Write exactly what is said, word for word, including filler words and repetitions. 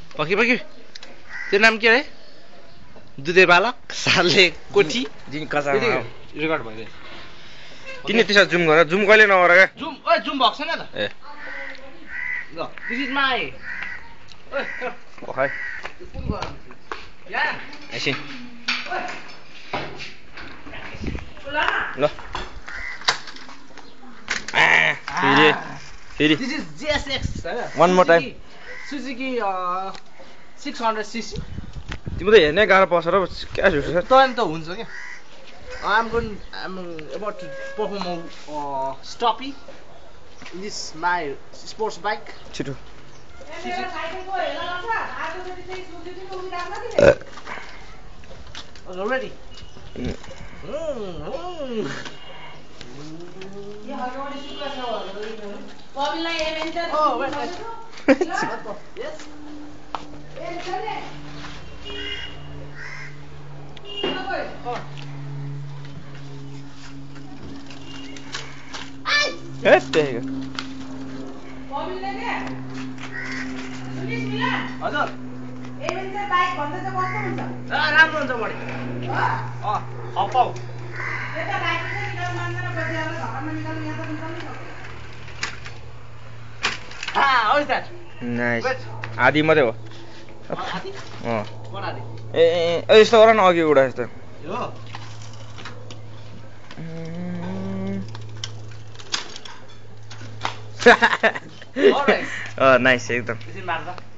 पक्की पक्की त्यो नाम के अरे दुधे बालक सालले कोठी जिन कसा रेकर्ड भयो किन त्यसो जुम गर जुम कहिले नगर क्या जुम ओइ जुम भएको छैन त ए ल दिस इज माई ओइ ओखै कुन गर या एकछिन ल फेरि फेरि this is GSX One more time. Suzuki six hundred c c तिम्रो त हेर्नै गाह्रो पर्छ र क्या झुस त त हुन्छ क्या I'm going I'm about to perform a uh, stoppie in this my sports bike. छिटो Okay, ready? Mm. Oh, wait, wait. Yes. ए त्यही हजुर एभेन्जर बाइक भन्दा चाहिँ कस्तो हुन्छ आ राम्रो हुन्छ बडी अ हपाउ त्यता बाइक चाहिँ निकाल्न मान्दैन बजारले घरमा निकाल्न यहाँ त निकाल्नै सक्दैन हा हाउ इज दैट नाइस आधी मात्रै हो आधी अ कोन आधी ए ए यस्तो गर न अघि उडा यस्तो यो अ नाइस एकदम त्यसै मार्दा